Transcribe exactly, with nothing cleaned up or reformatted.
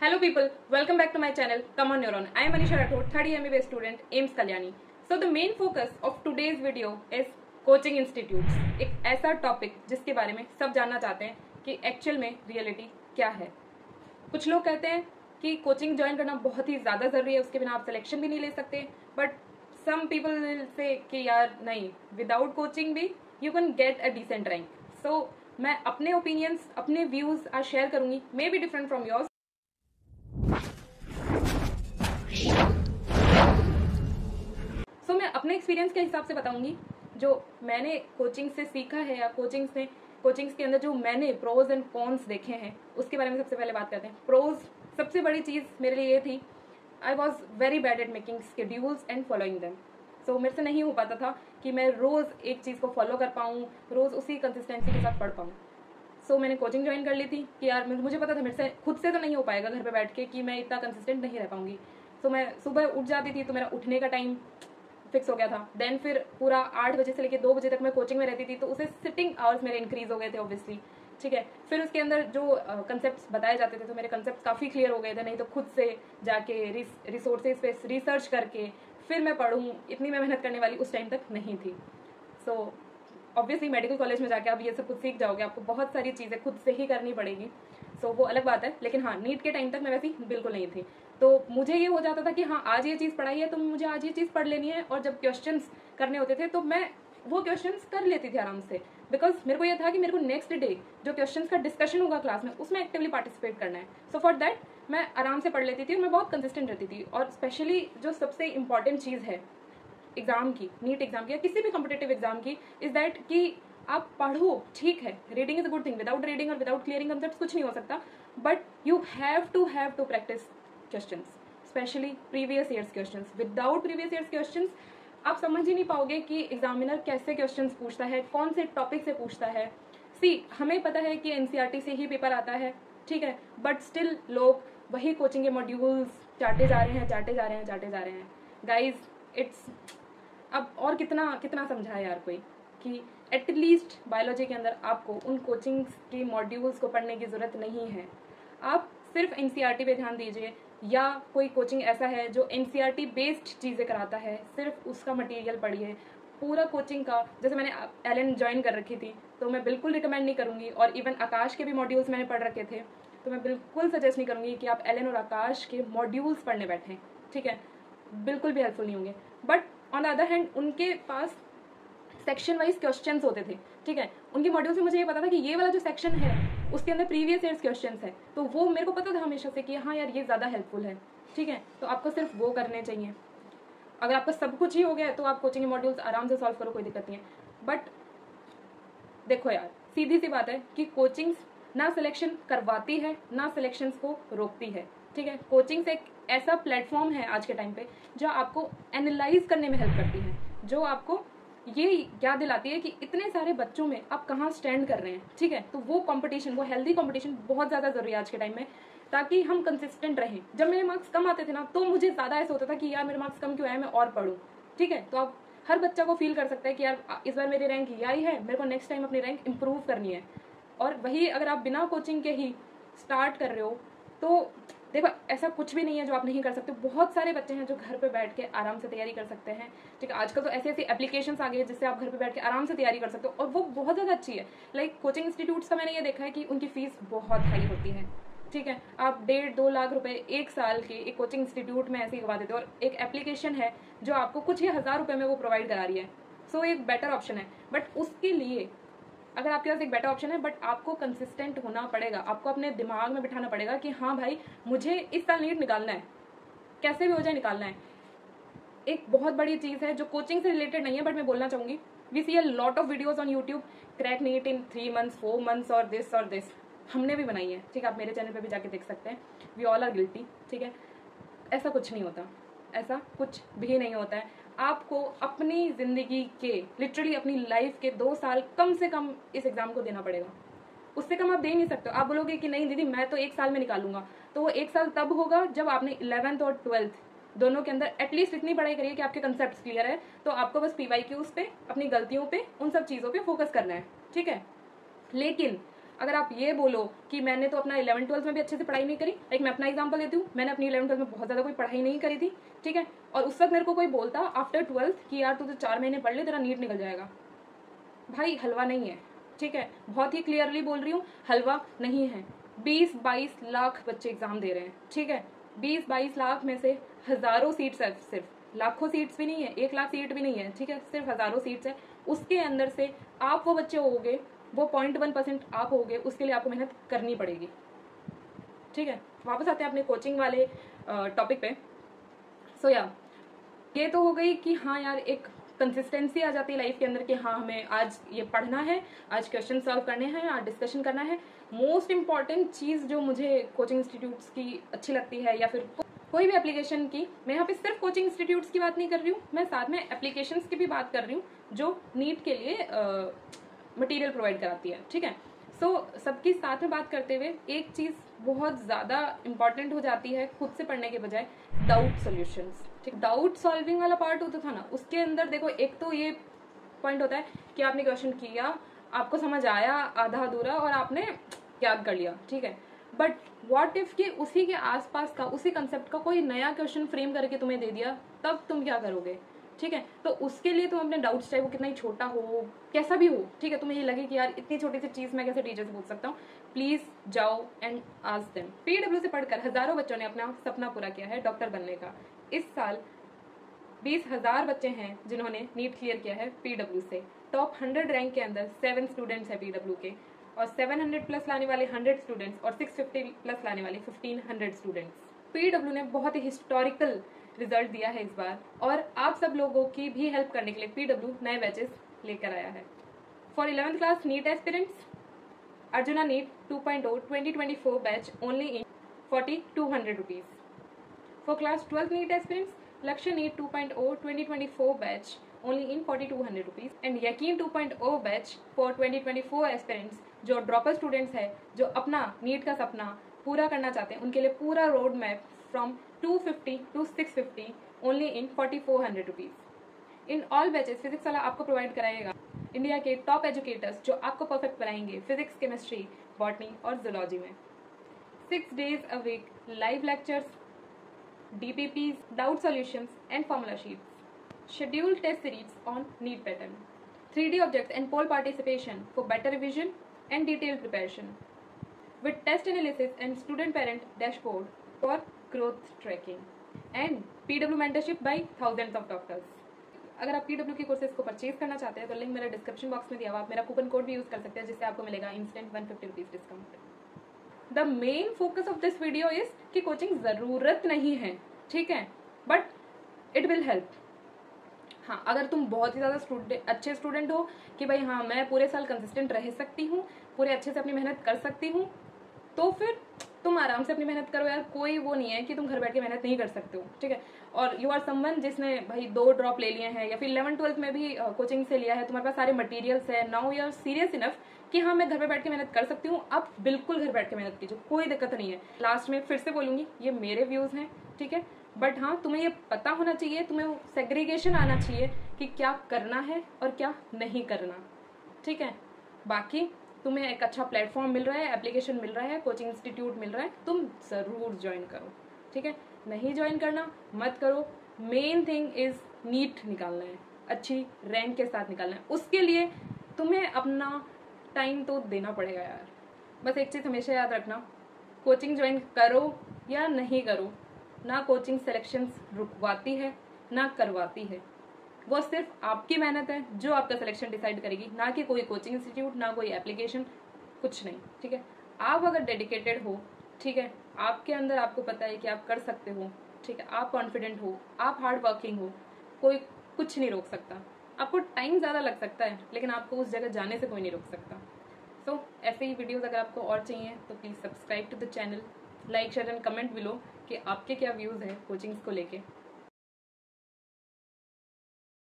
Hello people, welcome back to my channel Come on Neuron. I am Anisha Rathod, third year M B B S student, AIMS Kalyani. So the main focus of today's video is coaching institutes. एक ऐसा topic जिसके बारे में सब जानना चाहते हैं कि एक्चुअल में रियलिटी क्या है। कुछ लोग कहते हैं कि कोचिंग ज्वाइन करना बहुत ही ज़्यादा ज़रूरी है, उसके बिना आप सिलेक्शन भी नहीं ले सकते, but some people will say कि यार नहीं, विदाउट कोचिंग भी you can get a decent rank. So मैं अपने ओपिनियंस, अपने व्यूज़ आज शेयर करूंगी, maybe different from yours. So so, मैं अपने एक्सपीरियंस के हिसाब से बताऊंगी जो मैंने कोचिंग से सीखा है या कोचिंग से कोचिंग्स के अंदर जो मैंने प्रोज एंड कॉन्स देखे हैं उसके बारे में सबसे पहले बात करते हैं। प्रोज, सबसे बड़ी चीज़ मेरे लिए ये थी, I was very bad at making schedules and following them. So मेरे से नहीं हो पाता था कि मैं रोज़ एक चीज़ को फॉलो कर पाऊँ, रोज़ उसी कंसिस्टेंसी के साथ पढ़ पाऊँ। सो so, मैंने कोचिंग ज्वाइन कर ली थी कि यार मुझे पता था मेरे से खुद से तो नहीं हो पाएगा घर पे बैठ के कि मैं इतना कंसिस्टेंट नहीं रह पाऊंगी। सो so, मैं सुबह उठ जाती थी तो मेरा उठने का टाइम फिक्स हो गया था। देन फिर पूरा आठ बजे से लेकर दो बजे तक मैं कोचिंग में रहती थी, तो उसे सिटिंग आवर्स मेरे इंक्रीज हो गए थे ऑब्वियसली, ठीक है। फिर उसके अंदर जो कंसेप्ट्स uh, बताए जाते थे तो मेरे कंसेप्ट्स काफ़ी क्लियर हो गए थे, नहीं तो खुद से जाके रिसोर्सेज पे रिसर्च करके फिर मैं पढ़ूँ, इतनी मैं मेहनत करने वाली उस टाइम तक नहीं थी। So so, obviously medical college में जाके आप ये सब कुछ सीख जाओगे, आपको बहुत सारी चीज़ें खुद से ही करनी पड़ेगी। सो so, वो अलग बात है, लेकिन हाँ, नीट के टाइम तक मैं वैसी बिल्कुल नहीं थी। तो मुझे ये हो जाता था कि हाँ आज ये चीज़ पढ़ाई है तो मुझे आज ये चीज़ पढ़ लेनी है, और जब क्वेश्चंस करने होते थे तो मैं वो क्वेश्चंस कर लेती थी आराम से, बिकॉज मेरे को ये था कि मेरे को नेक्स्ट डे जो क्वेश्चंस का डिस्कशन होगा क्लास में उसमें एक्टिवली पार्टिसिपेट करना है। सो फॉर दैट मैं आराम से पढ़ लेती थी और मैं बहुत कंसिस्टेंट रहती थी। और स्पेशली जो सबसे इंपॉर्टेंट चीज़ है एग्जाम की, नीट एग्जाम की या किसी भी कॉम्पिटेटिव एग्जाम की, इज दैट कि आप पढ़ो, ठीक है, reading is a good thing, without reading और विदाउट क्लियरिंग कंसेप्ट कुछ नहीं हो सकता, but you have to have to practise questions, especially previous years questions. Without previous years questions आप समझ ही नहीं पाओगे कि एग्जामिनर कैसे क्वेश्चंस पूछता है, कौन से टॉपिक से पूछता है। सी, हमें पता है कि एनसीईआरटी से ही पेपर आता है, ठीक है, बट स्टिल लोग वही कोचिंग के मॉड्यूल्स चाटे जा रहे हैं चाटे जा रहे हैं चाटे जा रहे हैं गाइज, इट्स अब और कितना कितना समझाए यार कोई कि एटलीस्ट बायोलॉजी के अंदर आपको उन कोचिंग्स के मॉड्यूल्स को पढ़ने की ज़रूरत नहीं है। आप सिर्फ एनसीईआरटी पे ध्यान दीजिए, या कोई कोचिंग ऐसा है जो एनसीईआरटी बेस्ड चीज़ें कराता है, सिर्फ उसका मटेरियल पढ़िए। पूरा कोचिंग का, जैसे मैंने एलन ज्वाइन कर रखी थी तो मैं बिल्कुल रिकमेंड नहीं करूँगी, और इवन आकाश के भी मॉड्यूल्स मैंने पढ़ रखे थे तो मैं बिल्कुल सजेस्ट नहीं करूँगी कि आप एलन और आकाश के मॉड्यूल्स पढ़ने बैठें, ठीक है, बिल्कुल भी हेल्पफुल नहीं होंगे। But on the other hand उनके पास सेक्शन वाइज क्वेश्चंस होते थे, ठीक है, उनके मॉड्यूल से मुझे ये पता था कि ये वाला जो सेक्शन है उसके अंदर प्रीवियस ईयर्स क्वेश्चंस है, तो वो मेरे को पता था हमेशा से कि हाँ यार ये ज़्यादा हेल्पफुल है, ठीक है। तो आपको सिर्फ वो करने चाहिए। अगर आपका सब कुछ ही हो गया है तो आप कोचिंग के मॉड्यूल्स आराम से सॉल्व करो, कोई दिक्कत नहीं है। बट देखो यार, सीधी सी बात है कि कोचिंग्स ना सिलेक्शन करवाती है ना सिलेक्शंस को रोकती है, ठीक है। कोचिंग्स एक ऐसा प्लेटफॉर्म है आज के टाइम पे जो आपको एनालाइज करने में हेल्प करती है, जो आपको ये याद दिलाती है कि इतने सारे बच्चों में आप कहाँ स्टैंड कर रहे हैं, ठीक है। तो वो कंपटीशन, वो हेल्दी कंपटीशन बहुत ज़्यादा ज़रूरी है आज के टाइम में, ताकि हम कंसिस्टेंट रहें। जब मेरे मार्क्स कम आते थे ना तो मुझे ज़्यादा ऐसा होता था कि यार मेरे मार्क्स कम क्यों आए, मैं और पढ़ूँ, ठीक है। तो आप हर बच्चा को फील कर सकता है कि यार इस बार मेरी रैंक ये आई है, मेरे को नेक्स्ट टाइम अपनी रैंक इंप्रूव करनी है। और वही अगर आप बिना कोचिंग के ही स्टार्ट कर रहे हो तो देखो ऐसा कुछ भी नहीं है जो आप नहीं कर सकते। बहुत सारे बच्चे हैं जो घर पे बैठ के आराम से तैयारी कर सकते हैं, ठीक है। आजकल तो ऐसी ऐसी एप्लीकेशंस आ गई है जिससे आप घर पे बैठ के आराम से तैयारी कर सकते हो, और वो बहुत ज़्यादा अच्छी है। लाइक कोचिंग इंस्टीट्यूट्स का मैंने ये देखा है कि उनकी फीस बहुत हाई होती है, ठीक है। आप डेढ़ दो लाख रुपए एक साल के एक कोचिंग इंस्टीट्यूट में ऐसे ही करवा देते हो, और एक एप्लीकेशन है जो आपको कुछ ही हज़ार रुपये में वो प्रोवाइड करा रही है। सो so, एक बेटर ऑप्शन है, बट उसके लिए अगर आपके पास एक बेटर ऑप्शन है, बट आपको कंसिस्टेंट होना पड़ेगा, आपको अपने दिमाग में बिठाना पड़ेगा कि हाँ भाई मुझे इस साल नीट निकालना है, कैसे भी हो जाए निकालना है। एक बहुत बड़ी चीज़ है जो कोचिंग से रिलेटेड नहीं है, बट मैं बोलना चाहूँगी, we see a lot of videos on YouTube, crack NEET in three months four months और दिस और दिस, हमने भी बनाई है, ठीक है, आप मेरे चैनल पर भी जाके देख सकते हैं। वी ऑल आर गिल्टी, ठीक है। ऐसा कुछ नहीं होता, ऐसा कुछ भी नहीं होता है। आपको अपनी ज़िंदगी के, लिटरली अपनी लाइफ के दो साल कम से कम इस एग्ज़ाम को देना पड़ेगा, उससे कम आप दे नहीं सकते। आप बोलोगे कि नहीं दीदी मैं तो एक साल में निकालूंगा, तो वो एक साल तब होगा जब आपने इलेवेंथ और ट्वेल्थ दोनों के अंदर एटलीस्ट इतनी पढ़ाई करिए कि आपके कंसेप्ट क्लियर है। तो आपको बस पी वाई क्यूज़ पे, अपनी गलतियों पे, उन सब चीज़ों पे फोकस करना है, ठीक है। लेकिन अगर आप ये बोलो कि मैंने तो अपना इलेवन ट्वेल्थ में भी अच्छे से पढ़ाई नहीं करी, लाइक मैं अपना एग्जांपल देती हूँ, मैंने अपनी इलेवन ट्वेल्थ में बहुत ज़्यादा कोई पढ़ाई नहीं करी थी, ठीक है, और उस वक्त मेरे को कोई बोलता आफ्टर ट्वेल्थ कि यार तू तो चार महीने पढ़ ले तेरा नीट निकल जाएगा, भाई हलवा नहीं है, ठीक है, बहुत ही क्लियरली बोल रही हूँ, हलवा नहीं है। बीस बाईस लाख बच्चे एग्जाम दे रहे हैं, ठीक है, बीस बाईस लाख में से हजारों सीट्स है, सिर्फ लाखों सीट्स भी नहीं है, एक लाख सीट भी नहीं है, ठीक है, सिर्फ हजारों सीट्स है। उसके अंदर से आप वो बच्चे होगे, वो पॉइंट वन परसेंट आप होगे, उसके लिए आपको मेहनत करनी पड़ेगी, ठीक है। वापस आते हैं अपने कोचिंग वाले टॉपिक पे। सो या ये तो हो गई कि हाँ यार एक कंसिस्टेंसी आ जाती है लाइफ के अंदर कि हाँ हमें आज ये पढ़ना है, आज क्वेश्चन सॉल्व करने हैं, आज डिस्कशन करना है। मोस्ट इंपॉर्टेंट चीज़ जो मुझे कोचिंग इंस्टीट्यूट्स की अच्छी लगती है या फिर कोई भी एप्लीकेशन की, मैं यहाँ पे सिर्फ कोचिंग इंस्टीट्यूट्स की बात नहीं कर रही हूँ, मैं साथ में एप्लीकेशंस की भी बात कर रही हूँ जो नीट के लिए मटेरियल प्रोवाइड कराती है, ठीक है। सो so, सबकी साथ में बात करते हुए एक चीज़ बहुत ज़्यादा इंपॉर्टेंट हो जाती है खुद से पढ़ने के बजाय, डाउट सॉल्यूशंस, ठीक। डाउट सॉल्विंग वाला पार्ट होता था ना, उसके अंदर देखो एक तो ये पॉइंट होता है कि आपने क्वेश्चन किया, आपको समझ आया आधा अधूरा और आपने याद कर लिया, ठीक है, बट व्हाट इफ कि उसी के आसपास का उसी कंसेप्ट का कोई नया क्वेश्चन फ्रेम करके तुम्हें दे दिया, तब तुम क्या करोगे, ठीक है। तो उसके लिए तुम अपने डाउट्स, चाहे वो कितना ही छोटा हो कैसा भी हो, ठीक है, तुम्हें ये लगे कि यार इतनी छोटी सी चीज़ मैं कैसे टीचर से पूछ सकता हूँ, प्लीज़ जाओ एंड आस्क देम। पीडब्ल्यू से पढ़कर हजारों बच्चों ने अपना सपना पूरा किया है डॉक्टर बनने का। इस साल बीस हजार बच्चे हैं जिन्होंने नीट क्लियर किया है पीडब्ल्यू से। टॉप हंड्रेड रैंक के अंदर सेवन स्टूडेंट्स हैं पीडब्ल्यू के, और सेवन हंड्रेड प्लस लाने वाले हंड्रेड स्टूडेंट्स और सिक्स फिफ्टी प्लस लाने वाले फिफ्टीन हंड्रेड स्टूडेंट्स। पीडब्ल्यू ने बहुत ही हिस्टोरिकल रिजल्ट दिया है इस बार, और आप सब लोगों की भी हेल्प करने के लिए पीडब्ल्यू नए बैचेस लेकर आया है। For eleventh class NEET aspirants, Arjuna NEET two point o twenty twenty four batch only in forty two hundred rupees. For class twelfth NEET aspirants, Lakshya NEET two point o twenty twenty four batch only in forty two hundred rupees, and Yakeen two point o batch for twenty twenty four aspirants जो dropper students है, जो अपना NEET का सपना पूरा करना चाहते हैं, उनके लिए पूरा road map from two fifty to six fifty only in forty four hundred rupees. In all batches physics वाला आपको प्रोवाइड कराएगा इंडिया के टॉप एजुकेटर्स जो आपको परफेक्ट बनाएंगे फिजिक्स, केमिस्ट्री, बॉटनी और जूलॉजी में। Six days a week live lectures, DPPs, doubt solutions and formula sheets, scheduled test series on NEET pattern, three D objects and poll participation for better revision and detailed preparation, with test analysis and student parent dashboard for growth tracking, and P W mentorship by thousands of doctors. अगर आप P W की courses को purchase करना चाहते हैं तो link मेरा description box में दिया हुआ, आप मेरा कूपन कोड भी यूज कर सकते हैं जिससे आपको मिलेगा instant one fifty rupees discount. The main focus of this video is कि कोचिंग जरूरत नहीं है, ठीक है, बट इट विल हेल्प। हाँ, अगर तुम बहुत ही ज़्यादा स्टूडेंट अच्छे स्टूडेंट हो कि भाई हाँ मैं पूरे साल कंसिस्टेंट रह सकती हूँ, पूरे अच्छे से अपनी मेहनत कर सकती हूँ, तो फिर तुम आराम से अपनी मेहनत करो यार, कोई वो नहीं है कि तुम घर बैठ के मेहनत नहीं कर सकते हो, ठीक है। और यू आर समवन जिसने भाई दो ड्रॉप ले लिए हैं या फिर इलेवन ट्वेल्थ में भी कोचिंग से लिया है, तुम्हारे पास सारे मटीरियल्स है, now you are serious enough कि हाँ मैं घर पे बैठ के मेहनत कर सकती हूँ, आप बिल्कुल घर बैठ के मेहनत कीजिए, कोई दिक्कत नहीं है। लास्ट में फिर से बोलूँगी ये मेरे व्यूज़ हैं, ठीक है, बट हाँ तुम्हें ये पता होना चाहिए, तुम्हें वो सेग्रीगेशन आना चाहिए कि क्या करना है और क्या नहीं करना, ठीक है। बाकी तुम्हें एक अच्छा प्लेटफॉर्म मिल रहा है, एप्लीकेशन मिल रहा है, कोचिंग इंस्टीट्यूट मिल रहा है, तुम ज़रूर ज्वाइन करो, ठीक है। नहीं ज्वाइन करना मत करो, मेन थिंग इज़ नीट निकालना है, अच्छी रैंक के साथ निकालना है, उसके लिए तुम्हें अपना टाइम तो देना पड़ेगा यार। बस एक चीज़ हमेशा याद रखना, कोचिंग ज्वाइन करो या नहीं करो, ना कोचिंग सिलेक्शंस रुकवाती है ना करवाती है, वो सिर्फ आपकी मेहनत है जो आपका सिलेक्शन डिसाइड करेगी, ना कि कोई कोचिंग इंस्टीट्यूट, ना कोई एप्लीकेशन, कुछ नहीं, ठीक है। आप अगर डेडिकेटेड हो, ठीक है, आपके अंदर आपको पता है कि आप कर सकते हो, ठीक है, आप कॉन्फिडेंट हो, आप हार्ड वर्किंग हो, कोई कुछ नहीं रोक सकता। आपको टाइम ज़्यादा लग सकता है लेकिन आपको उस जगह जाने से कोई नहीं रोक सकता। सो so, ऐसे ही वीडियोज़ अगर आपको और चाहिए तो please subscribe to the channel, like share and comment below कि आपके क्या व्यूज़ हैं कोचिंग्स को लेके।